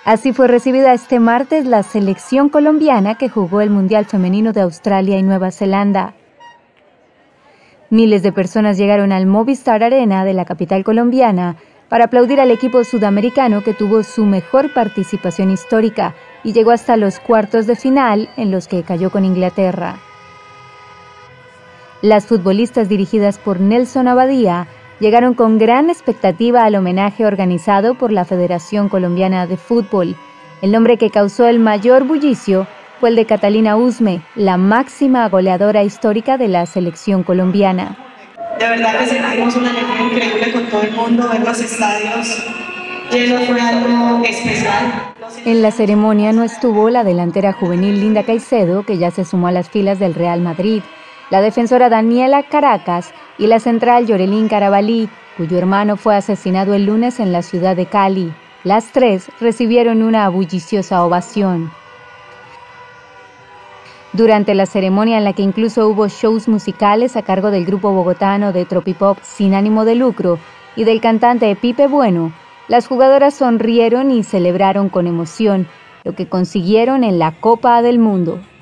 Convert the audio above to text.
Así fue recibida este martes la selección colombiana que jugó el Mundial Femenino de Australia y Nueva Zelanda. Miles de personas llegaron al Movistar Arena de la capital colombiana para aplaudir al equipo sudamericano que tuvo su mejor participación histórica y llegó hasta los cuartos de final, en los que cayó con Inglaterra. Las futbolistas dirigidas por Nelson Abadía llegaron con gran expectativa al homenaje organizado por la Federación Colombiana de Fútbol. El nombre que causó el mayor bullicio fue el de Catalina Usme, la máxima goleadora histórica de la selección colombiana. De verdad que sentimos una alegría increíble con todo el mundo, ver los estadios llenos fue algo especial. En la ceremonia no estuvo la delantera juvenil Linda Caicedo, que ya se sumó a las filas del Real Madrid, la defensora Daniela Caracas y la central Yorelín Carabalí, cuyo hermano fue asesinado el lunes en la ciudad de Cali. Las tres recibieron una bulliciosa ovación. Durante la ceremonia, en la que incluso hubo shows musicales a cargo del grupo bogotano de tropipop Sin Ánimo de Lucro y del cantante Pipe Bueno, las jugadoras sonrieron y celebraron con emoción lo que consiguieron en la Copa del Mundo.